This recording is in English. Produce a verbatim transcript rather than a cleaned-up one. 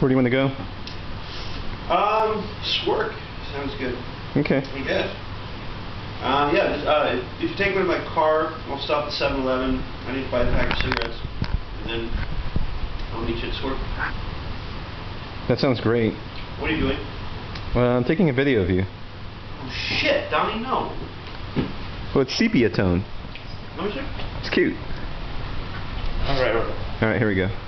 Where do you want to go? Um, just work. Sounds good. Okay. I guess. Uh, yeah, just, uh, if you take me to my car, I'll stop at seven eleven. I need to buy a pack of cigarettes. And then I'll meet you at work. That sounds great. What are you doing? Well, I'm taking a video of you. Oh, shit, Donnie, no. Well, it's Sepia Tone. Let me see. It's cute. Alright, alright. Alright, here we go.